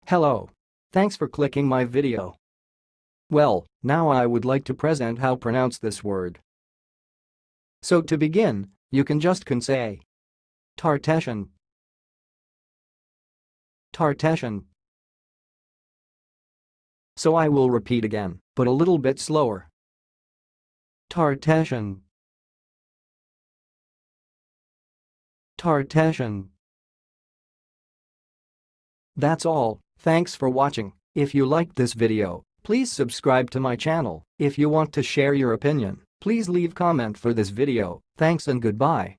Hello. Thanks for clicking my video. Well, now I would like to present how pronounce this word. So to begin, you can say Tartessian, Tartessian. So I will repeat again, but a little bit slower. Tartessian, Tartessian. That's all. Thanks for watching. If you liked this video, please subscribe to my channel. If you want to share your opinion, please leave comment for this video. Thanks and goodbye.